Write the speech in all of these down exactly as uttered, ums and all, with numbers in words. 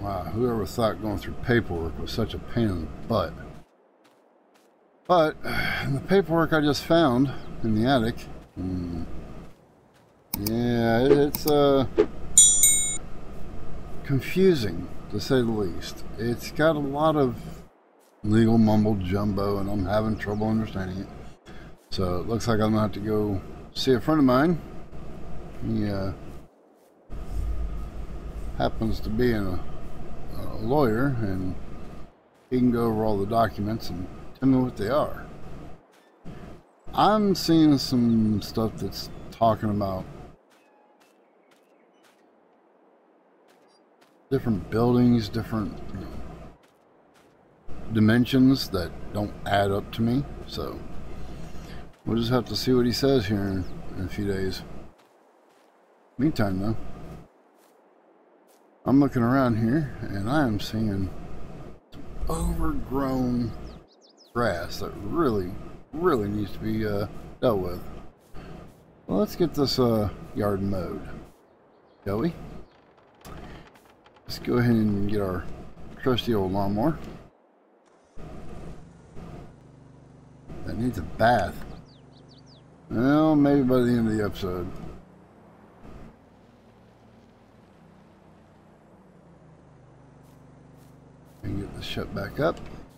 Wow, whoever thought going through paperwork was such a pain in the butt. But in the paperwork I just found in the attic, hmm, yeah, it's uh, confusing to say the least. It's got a lot of legal mumbo jumbo and I'm having trouble understanding it. So it looks like I'm gonna have to go see a friend of mine. He uh, happens to be a, a lawyer, and he can go over all the documents and tell me what they are. I'm seeing some stuff that's talking about different buildings, different you know, dimensions that don't add up to me. So we'll just have to see what he says here in, in a few days. Meantime, though, I'm looking around here and I am seeing overgrown grass that really, really needs to be uh, dealt with. Well, let's get this uh, yard mowed, shall we? Let's go ahead and get our trusty old lawnmower. That needs a bath. Well, maybe by the end of the episode. And get this shut back up.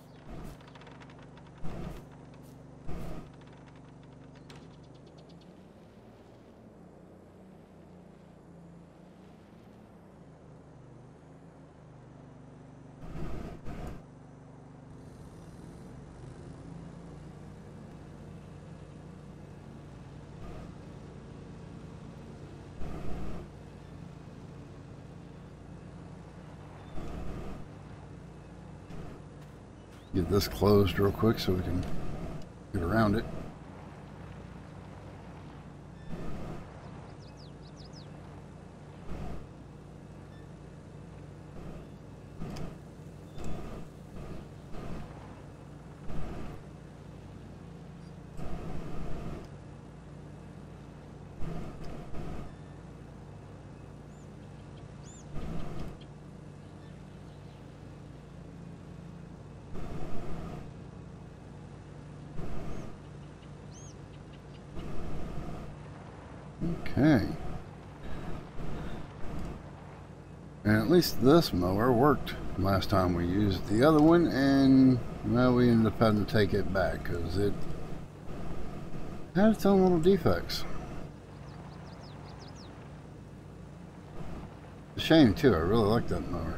Get this closed real quick so we can get around it. Okay. And at least this mower worked last time we used the other one, and well, we ended up having to take it back because it had its own little defects. It's a shame too, I really like that mower.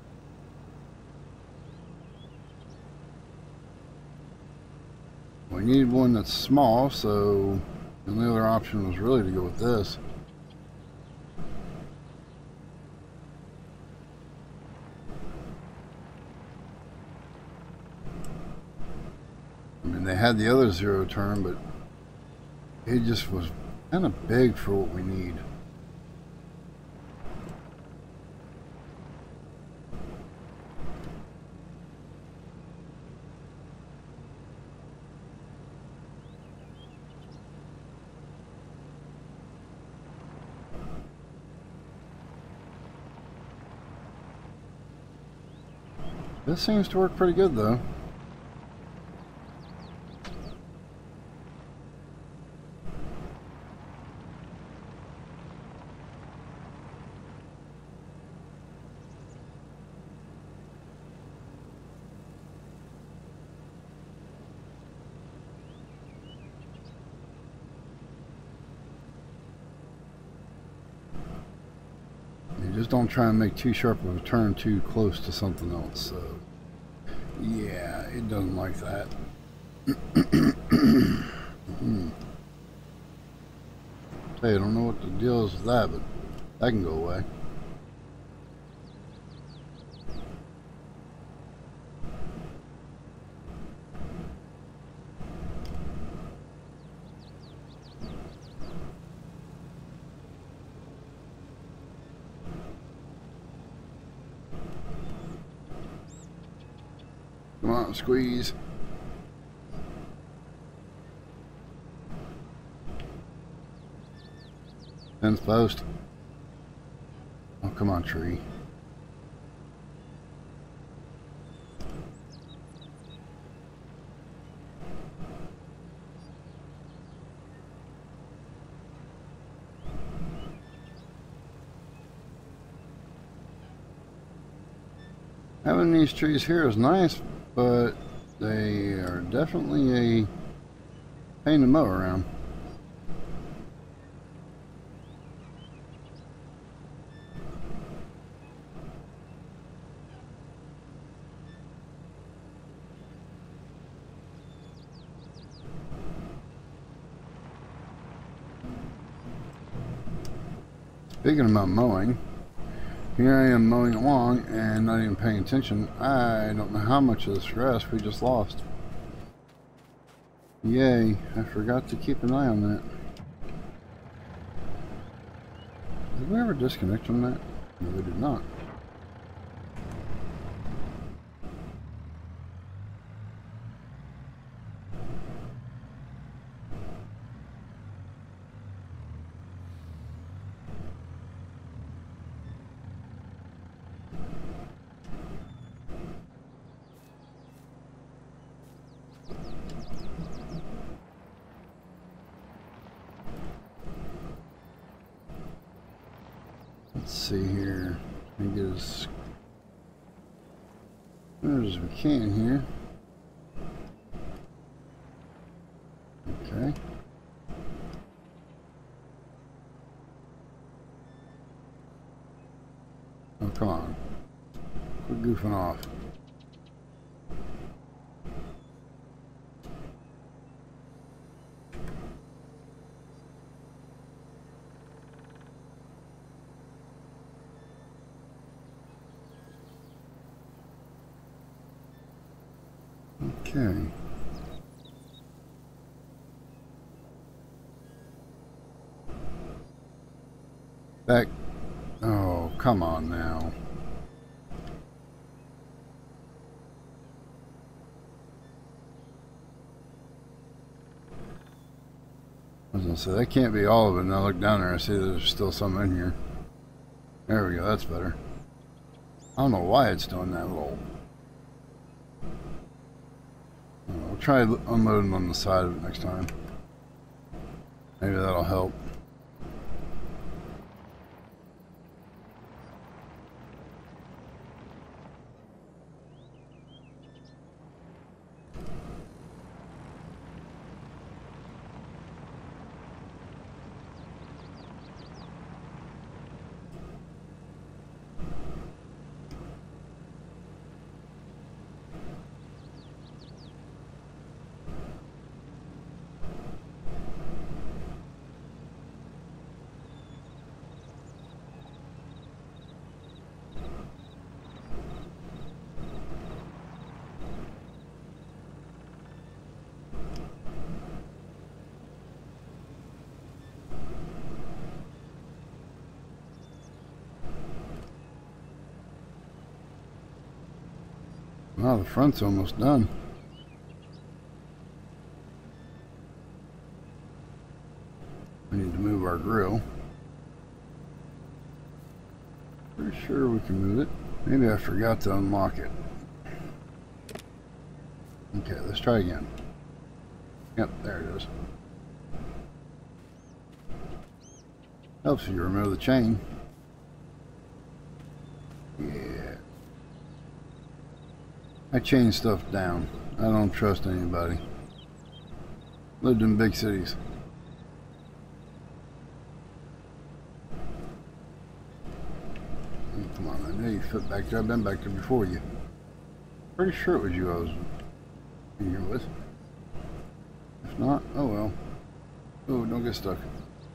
We needed one that's small, so the only other option was really to go with this. I mean, they had the other zero turn, but it just was kind of big for what we need. This seems to work pretty good though. Just don't try and make too sharp of a turn too close to something else. So, yeah, it doesn't like that. mm. Hey, I don't know what the deal is with that, but that can go away. Come on, squeeze. Fence post. Oh, come on, tree. Having these trees here is nice, but they are definitely a pain to mow around. Speaking about mowing, here I am mowing along and not even paying attention. I don't know how much of this grass we just lost. Yay, I forgot to keep an eye on that. Did we ever disconnect from that? No, we did not. Let's see here. Let me get as good as we can here. Okay. Oh, come on. Quit goofing off. Okay. Back. Oh, come on now. I was gonna say, that can't be all of it. Now look down there, I see there's still some in here. There we go, that's better. I don't know why it's doing that little... I'll try unloading on the side of it next time. Maybe that'll help. Wow, the front's almost done. We need to move our grill. Pretty sure we can move it. Maybe I forgot to unlock it. Okay, let's try again. Yep, there it is. Helps if you remove the chain. Yeah. I chain stuff down. I don't trust anybody. Lived in big cities. Oh, come on, I know you fit back there. I've been back there before you. Pretty sure it was you I was in here with. If not, oh well. Oh, don't get stuck.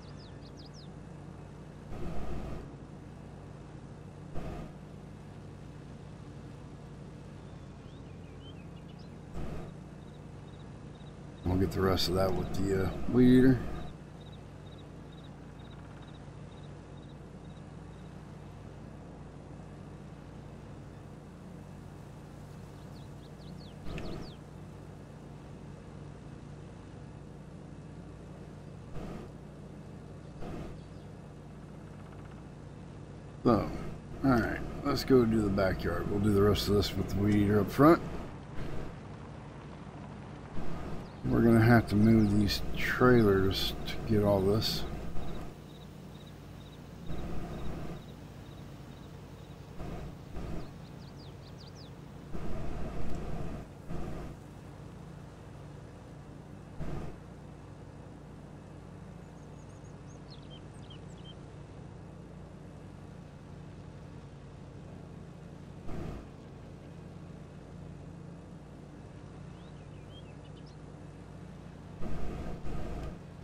We'll get the rest of that with the uh, weed eater. So, alright, let's go do the backyard. We'll do the rest of this with the weed eater up front. We're going to have to move these trailers to get all this.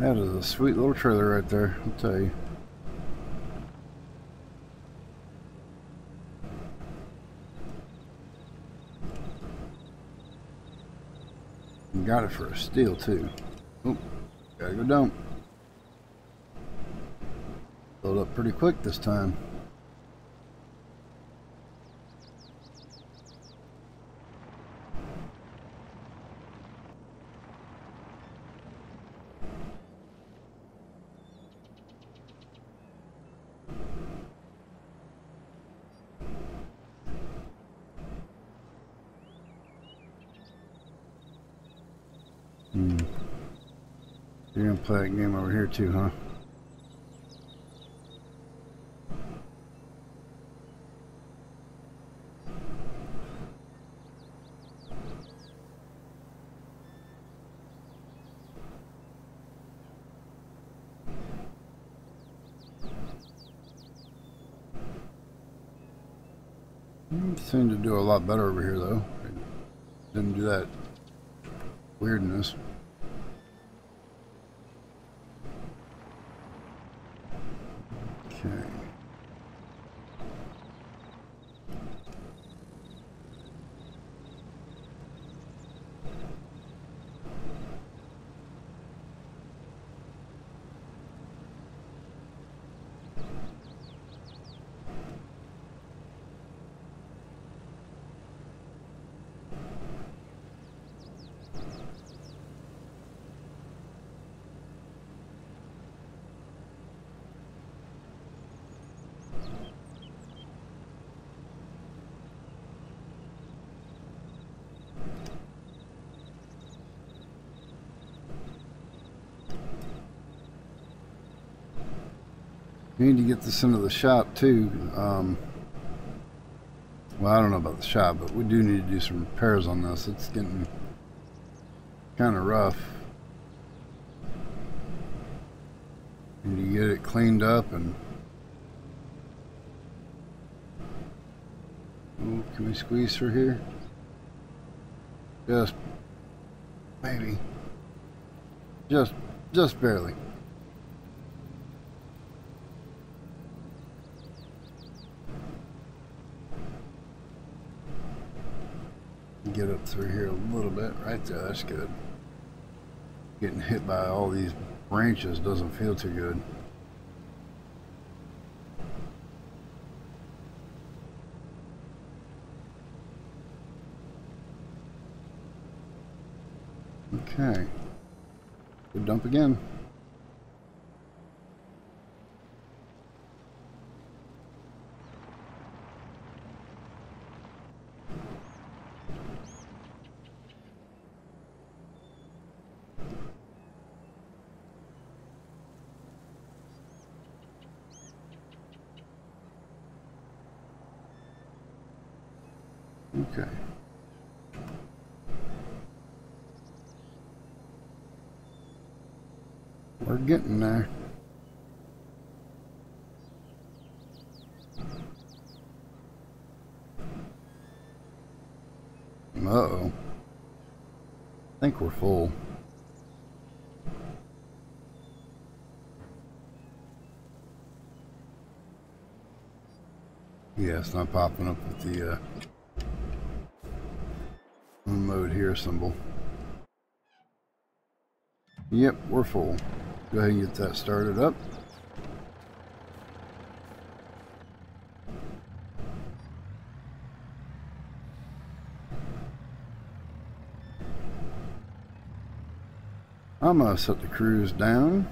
That is a sweet little trailer right there, I'll tell you. And got it for a steal too. Oh, gotta go down. Filled up pretty quick this time. Hmm. You're gonna play that game over here too, huh? Seemed to do a lot better over here though. Didn't do that weirdness. Okay. We need to get this into the shop too. Um, well, I don't know about the shop, but we do need to do some repairs on this. It's getting kind of rough. Need to get it cleaned up and... Oh, can we squeeze through here? Just maybe. Just, just barely. Get up through here a little bit. Right there, that's good. Getting hit by all these branches doesn't feel too good. Okay. Good dump again. Okay. We're getting there. Uh-oh. I think we're full. Yeah, it's not popping up with the uh, mode here symbol. Yep, we're full. Go ahead and get that started up. I'm gonna set the cruise down.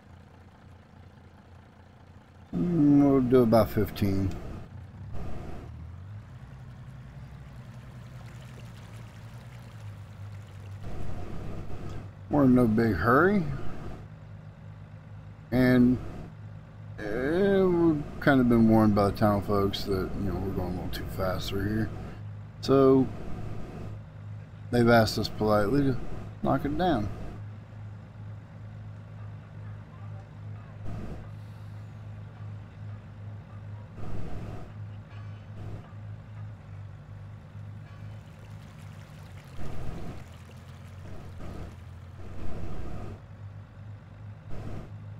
We'll do about fifteen. We're in no big hurry, and eh, we've kind of been warned by the town folks that, you know, we're going a little too fast through here, so they've asked us politely to knock it down.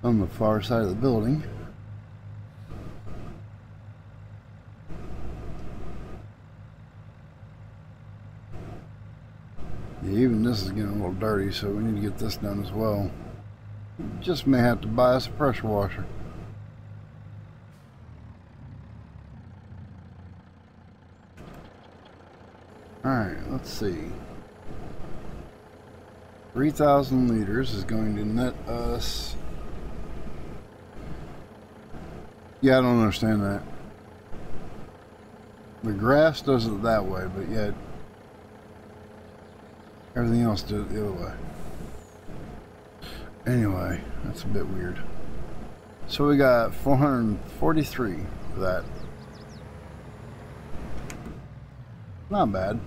on the far side of the building. Yeah, even this is getting a little dirty, so we need to get this done as well. Just may have to buy us a pressure washer. Alright, let's see. three thousand liters is going to net us... Yeah, I don't understand that. The grass does it that way, but yet everything else does it the other way. Anyway, that's a bit weird. So we got four hundred forty-three for that. Not bad.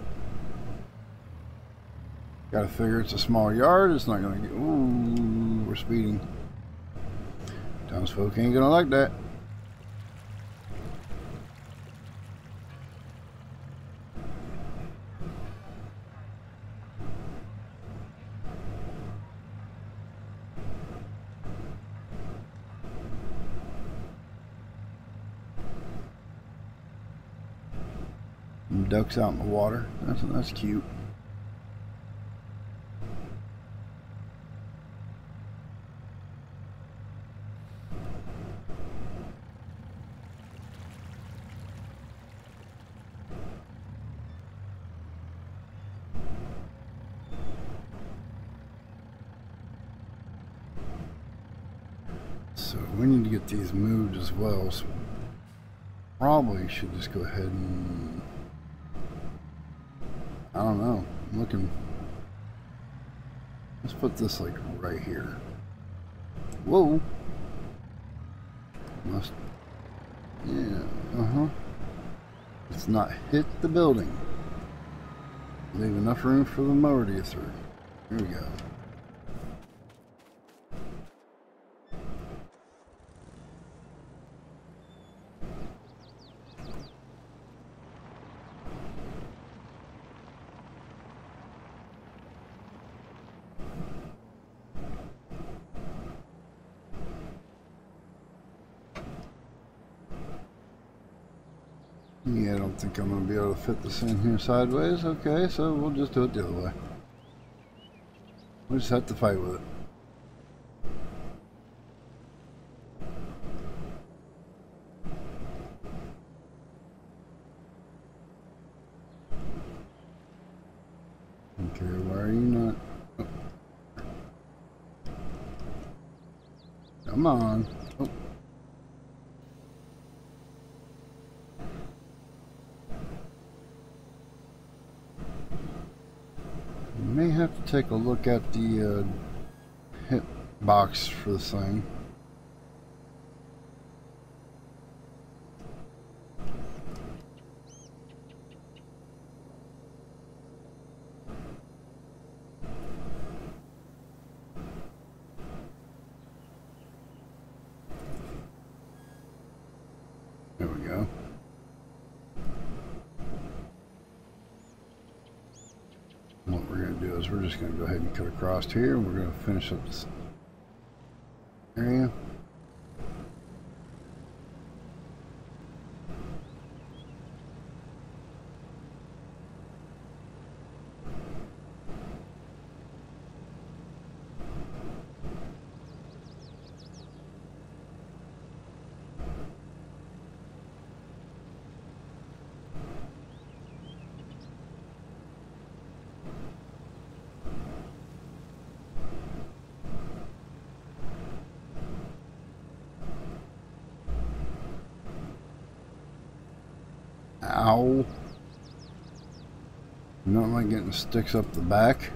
Gotta figure it's a small yard, it's not gonna get... Ooh, we're speeding. Townsfolk ain't gonna like that. Ducks out in the water. That's, that's cute. So we need to get these moved as well. So probably should just go ahead and... I don't know. I'm looking. Let's put this like right here. Whoa. Must. Yeah. Uh huh. Let's not hit the building. Leave enough room for the mower to get through. Here we go. Yeah, I don't think I'm going to be able to fit this in here sideways. Okay, so we'll just do it the other way. We'll just have to fight with it. Okay, why are you not... Oh. Come on. Oh. May have to take a look at the uh, hit box for this thing. There we go. What we're going to do is we're just going to go ahead and cut across here, and we're going to finish up this area. Ow. Not like getting sticks up the back.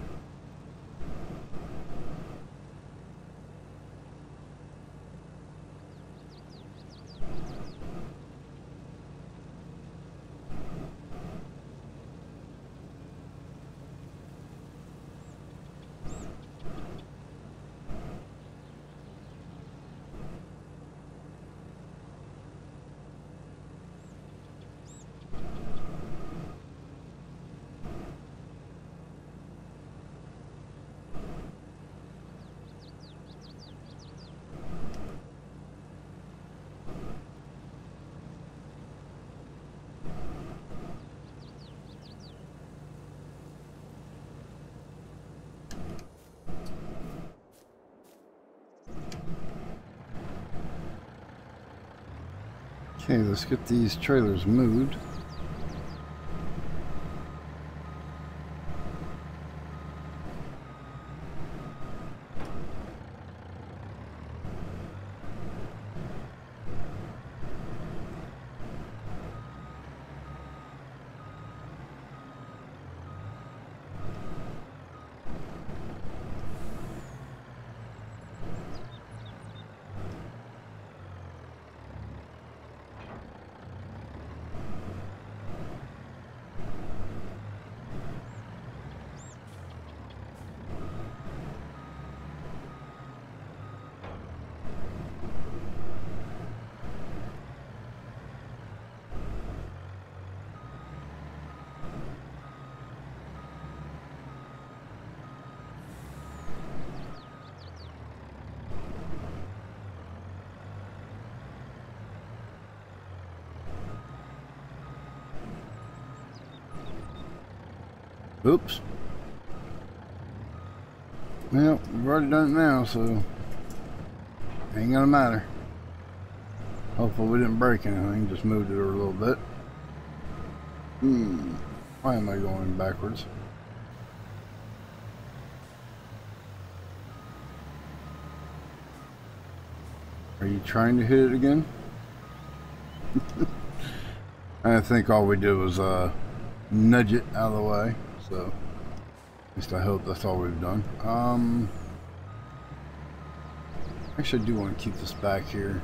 Okay, let's get these trailers moved. Oops. Well, we've already done it now, so ain't gonna matter. Hopefully we didn't break anything, just moved it a little bit. Hmm. Why am I going backwards? Are you trying to hit it again? I think all we did was uh, nudge it out of the way, so at least I hope that's all we've done. Um, actually, I do want to keep this back here.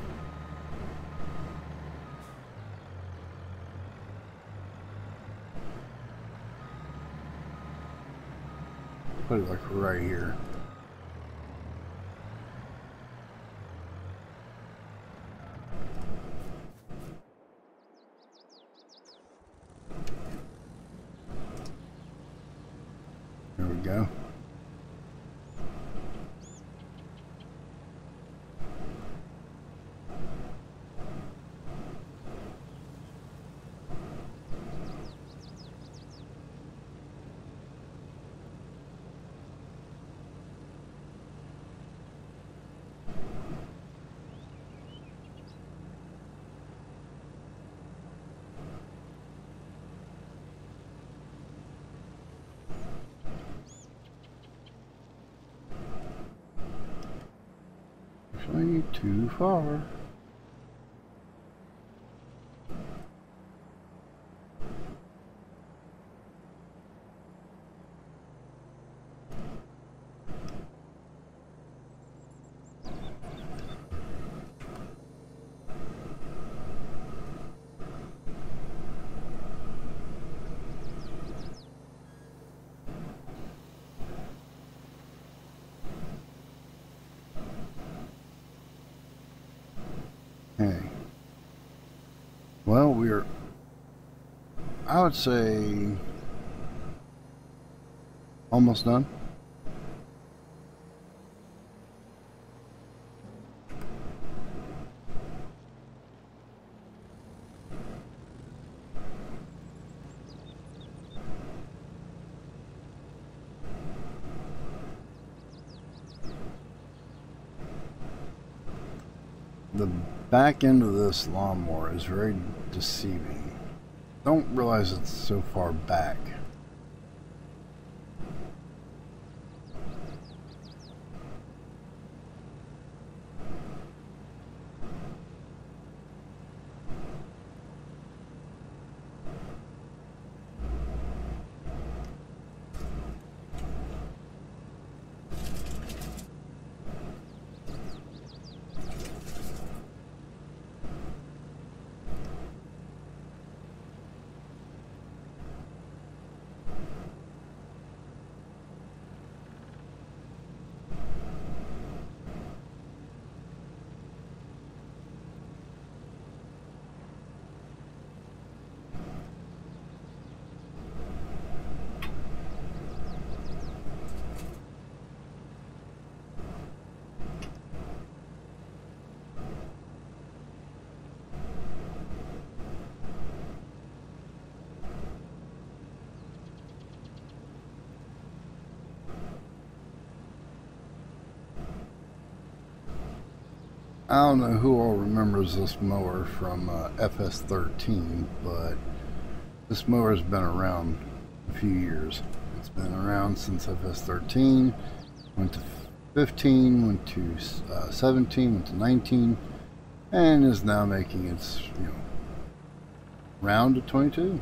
Put it like right here. There we go. Actually, too far. Okay. Well, we're, I would say, almost done. The back end of this lawnmower is very deceiving. Don't realize it's so far back. I don't know who all remembers this mower from uh, F S thirteen, but this mower has been around a few years. It's been around since F S thirteen, went to fifteen, went to uh, seventeen, went to nineteen, and is now making its, you know, round to twenty-two.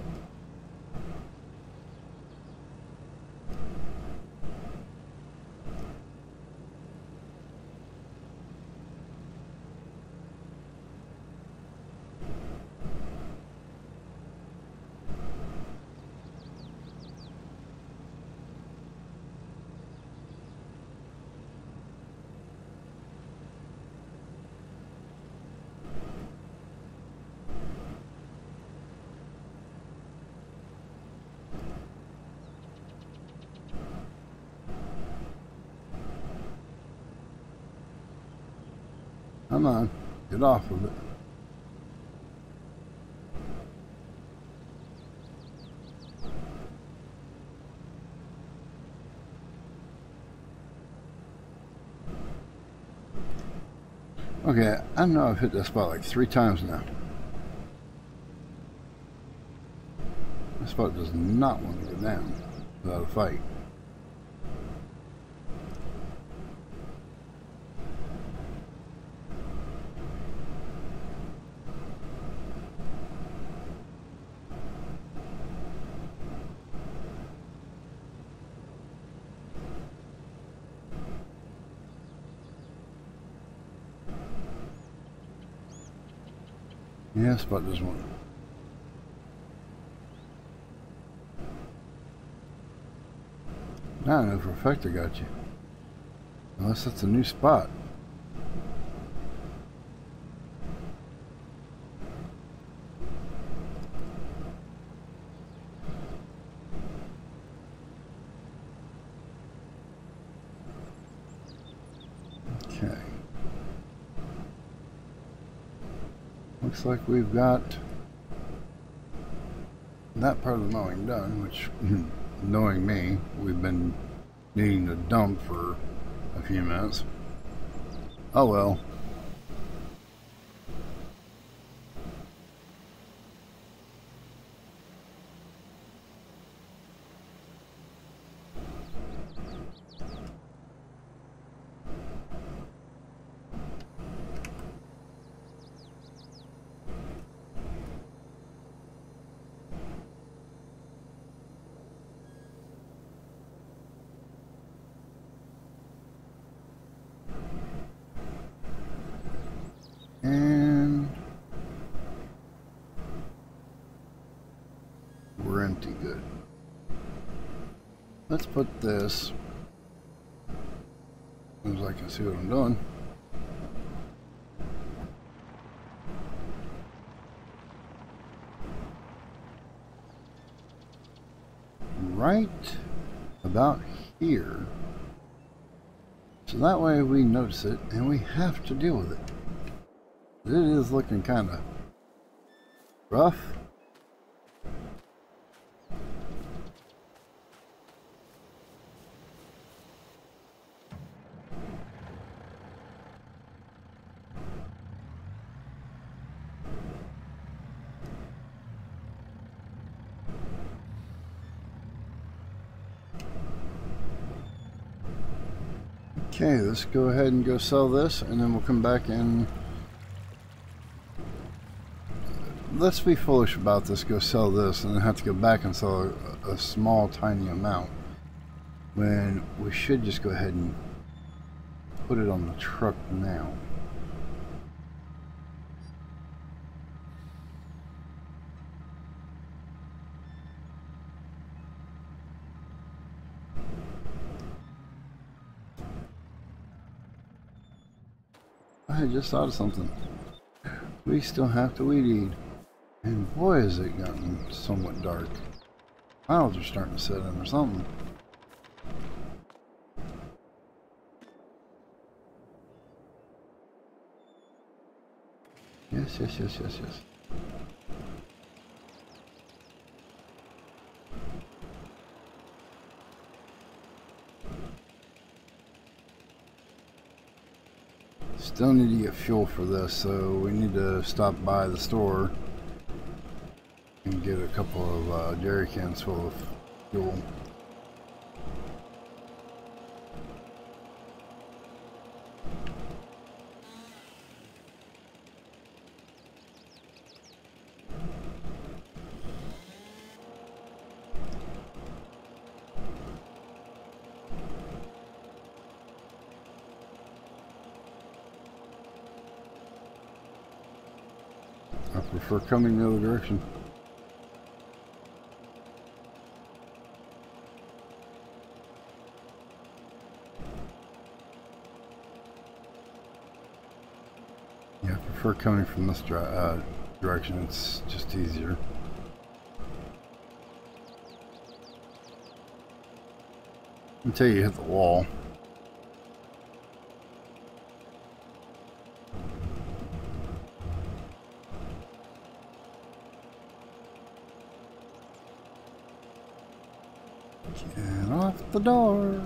Come on, get off of it. Okay, I know I've hit that spot like three times now. This spot does not want to go down without a fight. Yeah, spot doesn't want. Now I know for a fact I got you. Unless that's a new spot. Okay. Looks like we've got that part of the mowing done, which, knowing me, we've been needing to dump for a few minutes. Oh well. And we're empty. Good. Let's put this, as I can see what I'm doing. Right about here. So that way we notice it and we have to deal with it. It is looking kind of rough. Okay, let's go ahead and go sell this, and then we'll come back and let's be foolish about this, go sell this, and then have to go back and sell a, a small, tiny amount, when we should just go ahead and put it on the truck now. I just thought of something. We still have to weed eat. And boy, has it gotten somewhat dark. Clouds are starting to set in or something. Yes, yes, yes, yes, yes. Still need to get fuel for this, so we need to stop by the store and get a couple of uh, jerry cans full of fuel. I prefer coming the other direction. Yeah, I prefer coming from this dri uh, direction. It's just easier. Until you hit the wall. Get off the door.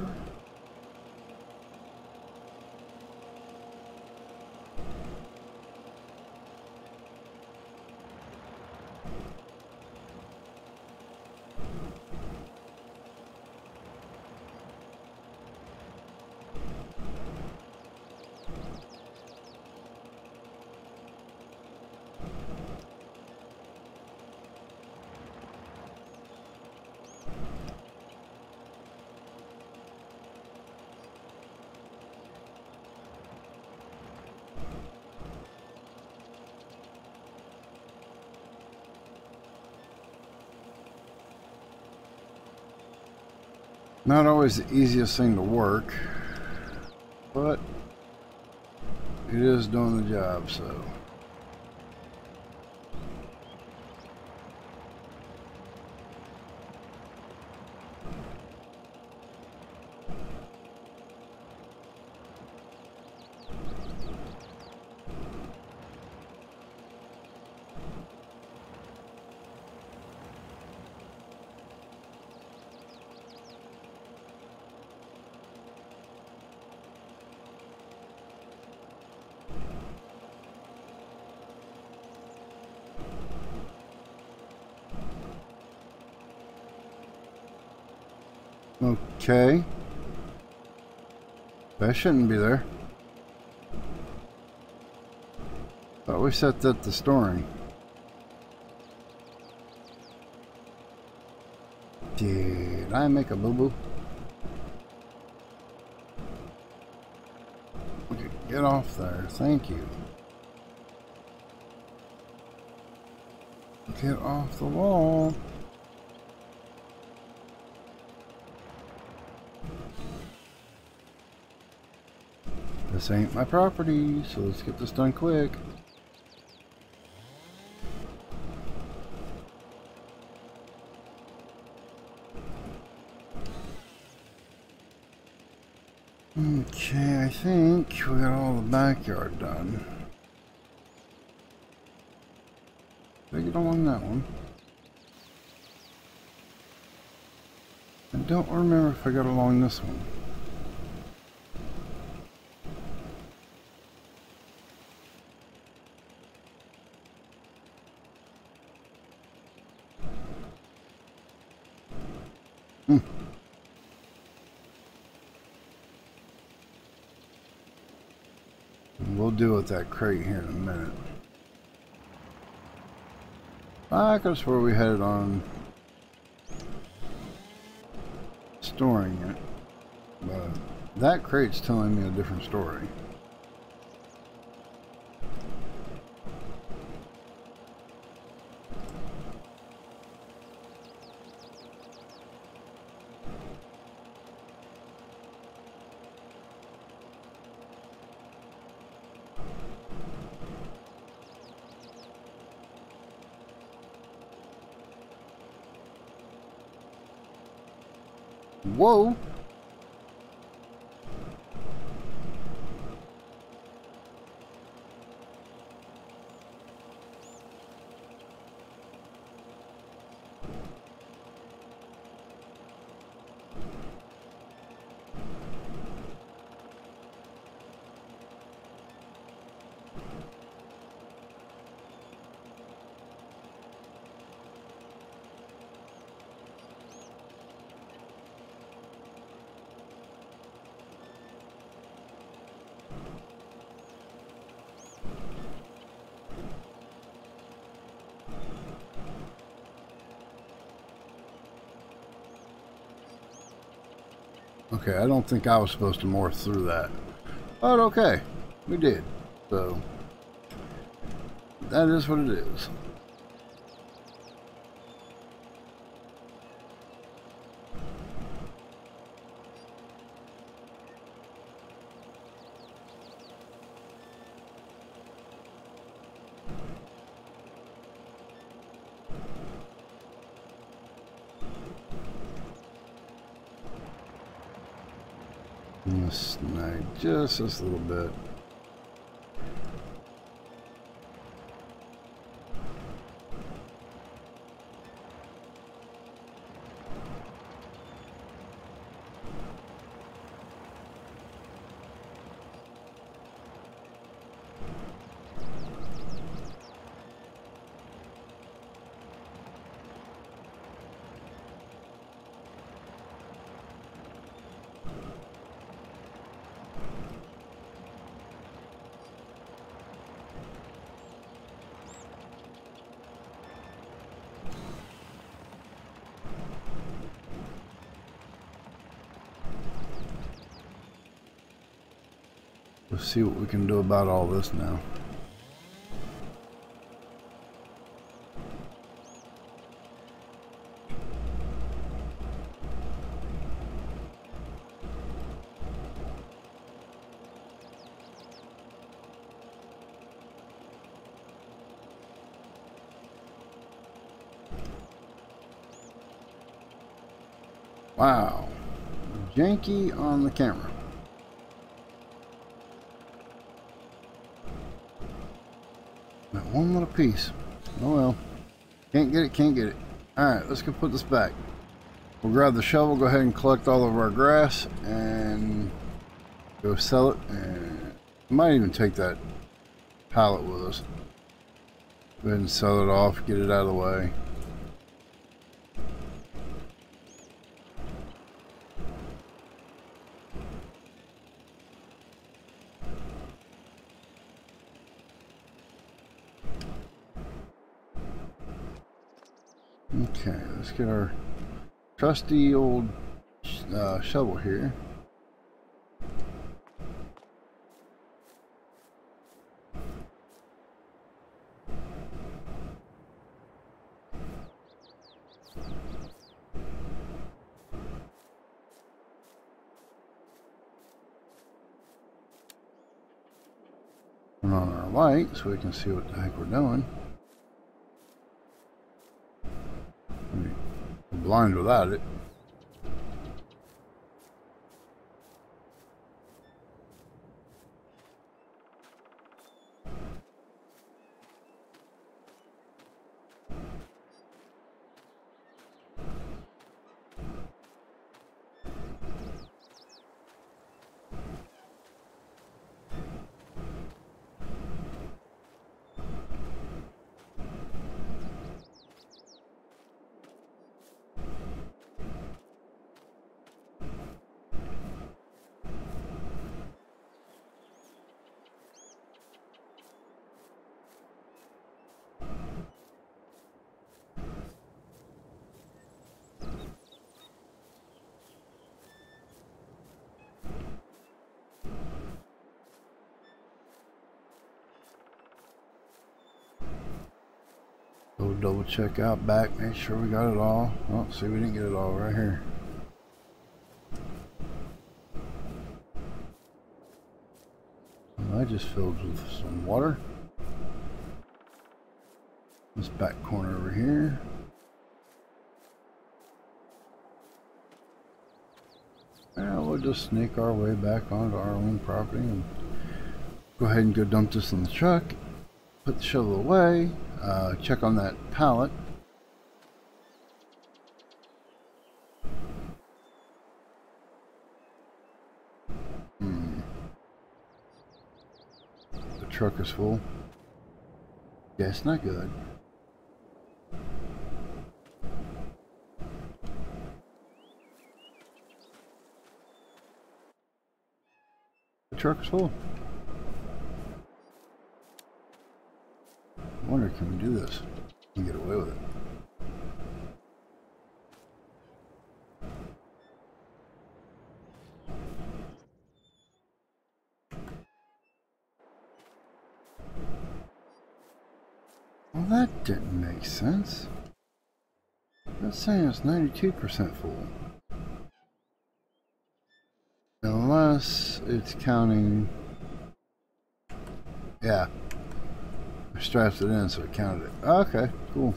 Not always the easiest thing to work, but it is doing the job, so. Okay. That shouldn't be there. Thought we set that to storing. Did I make a boo-boo? Okay, get off there. Thank you. Get off the wall. This ain't my property, so let's get this done quick. Okay, I think we got all the backyard done. Did I get along that one? I don't remember if I got along this one. Hmm. We'll deal with that crate here in a minute. I could have swore we had it on storing it, but that crate's telling me a different story. Whoa! Okay, I don't think I was supposed to morph through that. But okay, we did. So, that is what it is. Snag just this little bit. Let's see what we can do about all this now. Wow, janky on the camera. That one little piece. Oh well. Can't get it, can't get it. Alright, let's go put this back. We'll grab the shovel, go ahead and collect all of our grass, and go sell it. And we might even take that pallet with us. Go ahead and sell it off, get it out of the way. Okay, let's get our trusty old uh, shovel here. Turn on our light so we can see what the heck we're doing. I'm blind without it. Go double check out back, make sure we got it all. Oh, see, we didn't get it all right here. I just filled with some water. This back corner over here. Well, we'll just sneak our way back onto our own property and go ahead and go dump this in the truck. Put the shovel away. Uh, check on that pallet. Hmm. The truck is full. Yeah, it's not good. The truck is full. I wonder, can we do this and get away with it? Well, that didn't make sense. That's saying it's ninety-two percent full. Unless it's counting... Yeah. I strapped it in so it counted it. Okay, cool.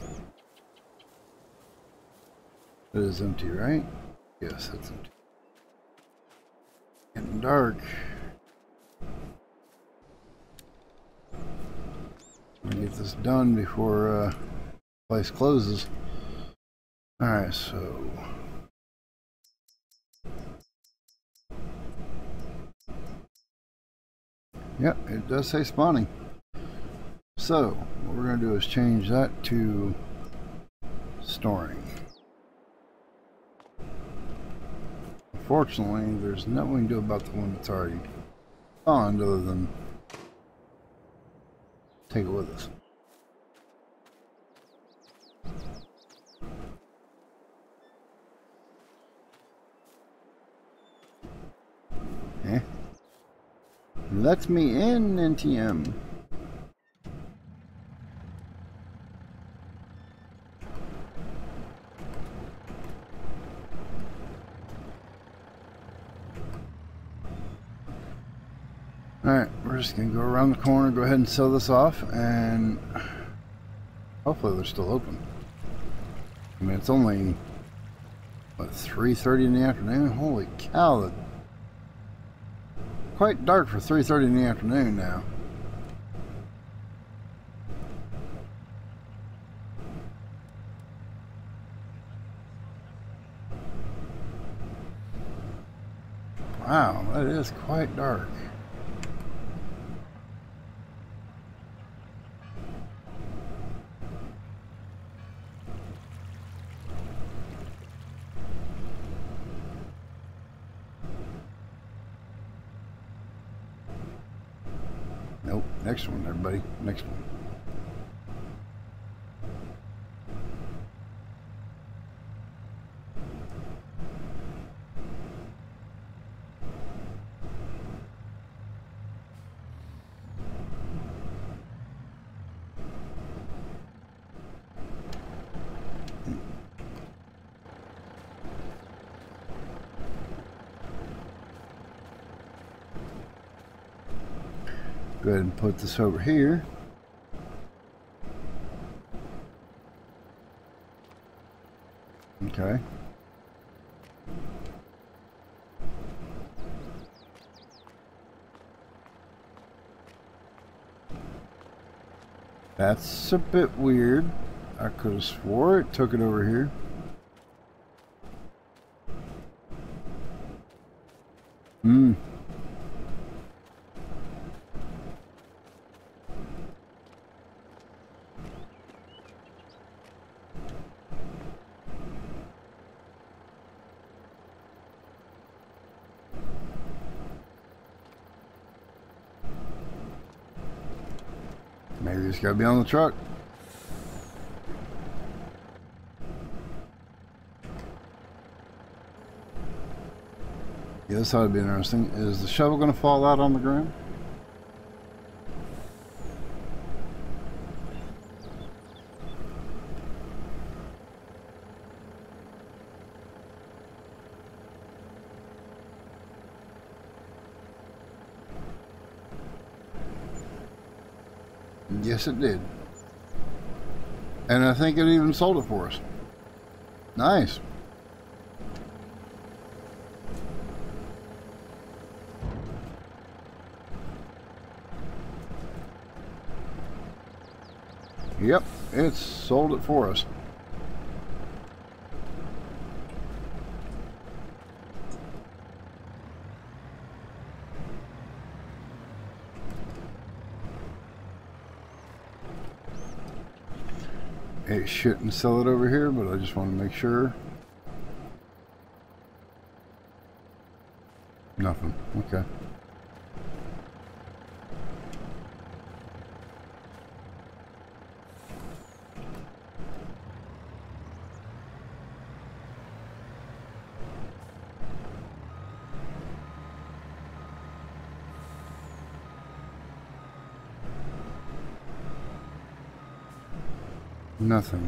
It is empty, right? Yes, it's empty. Getting dark. I'm gonna get this done before uh, the place closes. Alright, so... Yep, it does say spawning. So, what we're going to do is change that to storing. Unfortunately, there's nothing we can do about the one that's already spawned other than take it with us. Eh? Let me in, N T M. Alright, we're just going to go around the corner, go ahead and sell this off, and hopefully they're still open. I mean, it's only, what, three thirty in the afternoon? Holy cow, that's quite dark for three thirty in the afternoon now. Wow, that is quite dark. Nope, next one, everybody. Next one. Go ahead and put this over here. Okay. That's a bit weird. I could have swore it took it over here. Hmm. Maybe it's got to be on the truck. Yeah, this ought to be interesting. Is the shovel going to fall out on the ground? Yes, it did. And I think it even sold it for us. Nice. Yep, it's sold it for us. It shouldn't sell it over here, but I just want to make sure. Nothing. Okay. Nothing.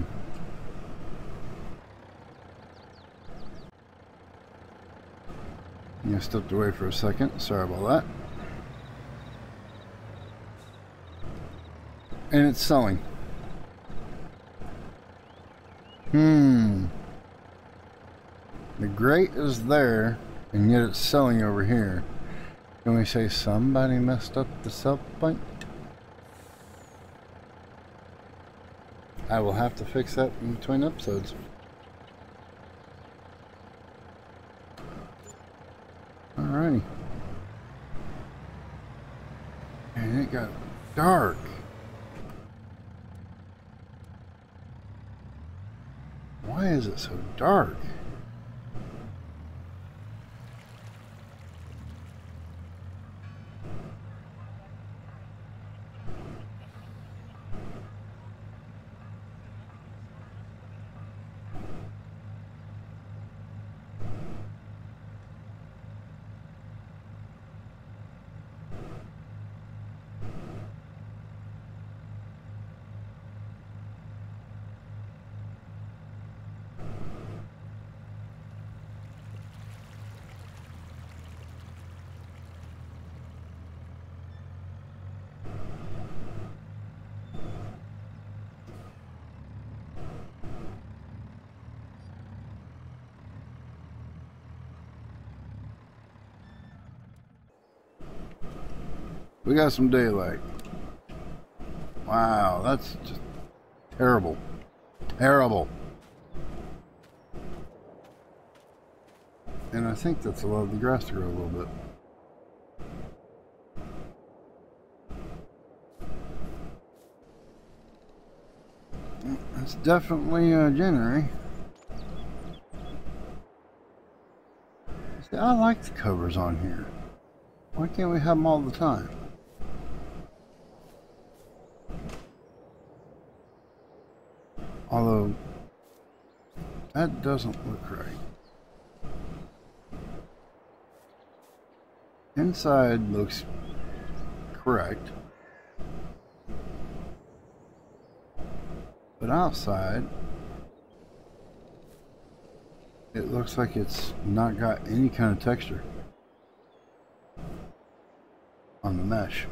I stepped away for a second. Sorry about that. And it's selling. Hmm. The grate is there, and yet it's selling over here. Can we say somebody messed up the sell point? I will have to fix that in between episodes. Alrighty. And it got dark. Why is it so dark? We got some daylight. Wow, that's just terrible. Terrible. And I think that's allowed the grass to grow a little bit. It's definitely uh, January. See, I like the covers on here. Why can't we have them all the time? Although, that doesn't look right. Inside looks correct. But outside, it looks like it's not got any kind of texture on the mesh.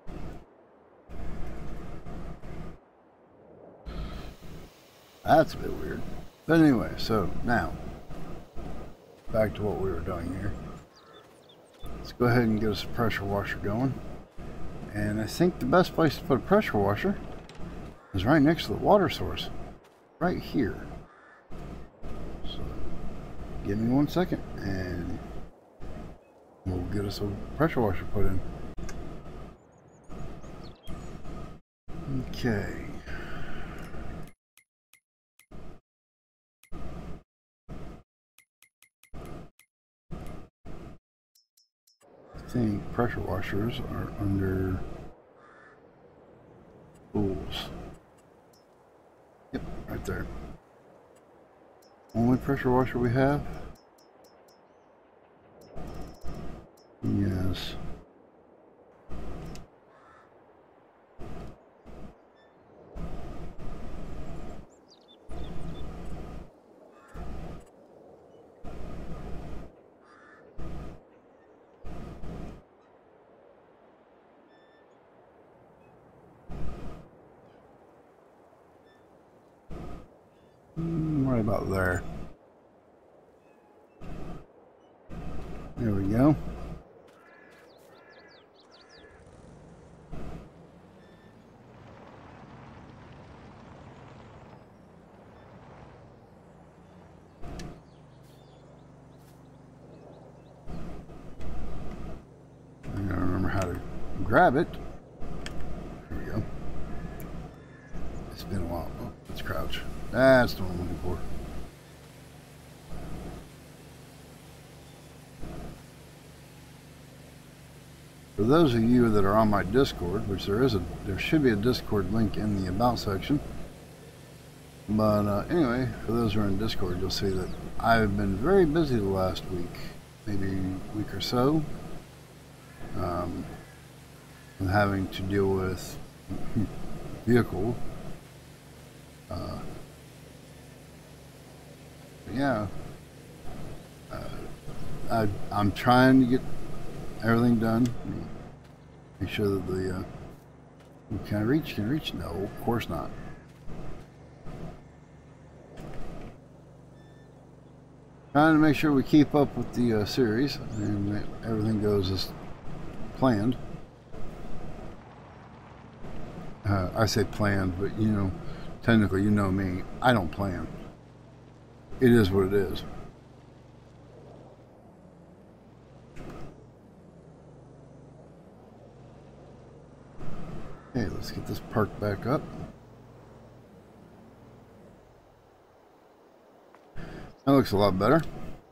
That's a bit weird. But anyway, so now, back to what we were doing here. Let's go ahead and get us a pressure washer going. And I think the best place to put a pressure washer is right next to the water source. Right here. So, give me one second and we'll get us a pressure washer put in. Okay. I think pressure washers are under tools. Yep, right there. Only pressure washer we have? Yes. Right about there. There we go. I gotta remember how to grab it. There we go. It's been a while. Oh, let's crouch. That's the one I'm looking for. For those of you that are on my Discord, which there is a, there should be a Discord link in the About section. But uh, anyway, for those who are in Discord, you'll see that I've been very busy the last week, maybe a week or so. Um, I'm having to deal with vehicle uh, yeah, uh, I, I'm trying to get everything done. Make sure that the, uh, can I reach? Can I reach? No, of course not. Trying to make sure we keep up with the uh, series and that everything goes as planned. Uh, I say planned, but you know, technically, you know me, I don't plan. It is what it is. Okay, let's get this park back up. That looks a lot better.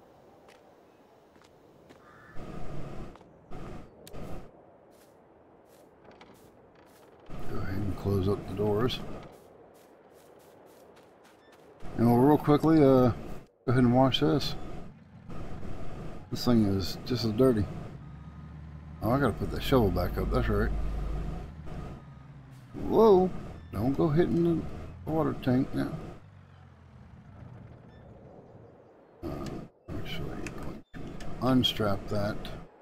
Go ahead and close up the doors. And we'll real quickly uh, go ahead and wash this. This thing is just as dirty. Oh, I gotta put that shovel back up, that's right. Whoa, don't go hitting the water tank now. Uh, actually, going to unstrap that.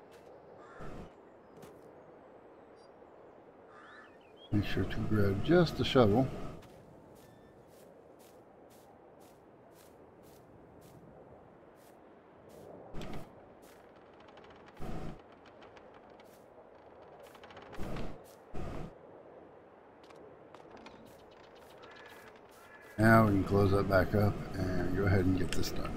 Make sure to grab just the shovel. Now we can close that back up and go ahead and get this done.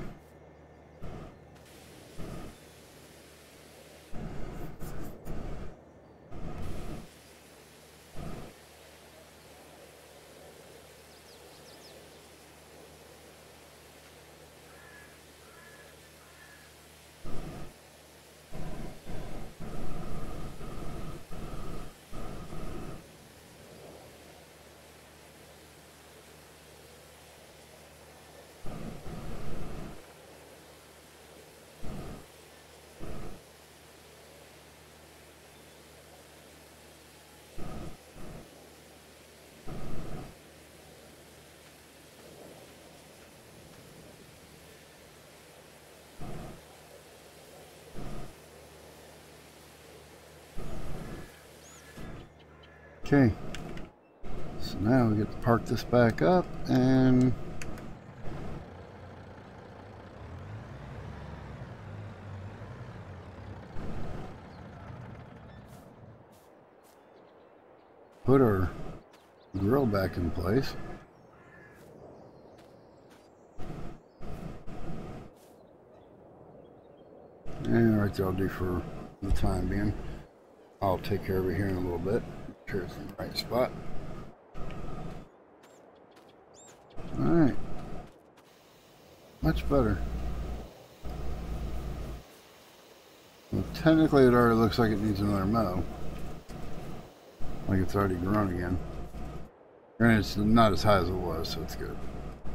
Okay, so now we get to park this back up and put our grill back in place. And right there I'll do for the time being. I'll take care of it here in a little bit. Make sure it's in the right spot. Alright. Much better. Well, technically it already looks like it needs another mow. Like it's already grown again. Granted, it's not as high as it was, so it's good.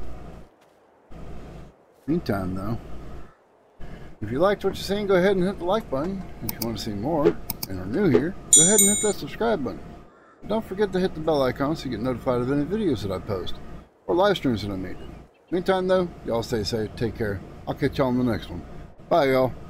Meantime though, if you liked what you're seeing, go ahead and hit the like button. If you want to see more and are new here, go ahead and hit that subscribe button. Don't forget to hit the bell icon so you get notified of any videos that I post or live streams that I make. Meantime though, y'all stay safe, take care. I'll catch y'all on the next one. Bye y'all.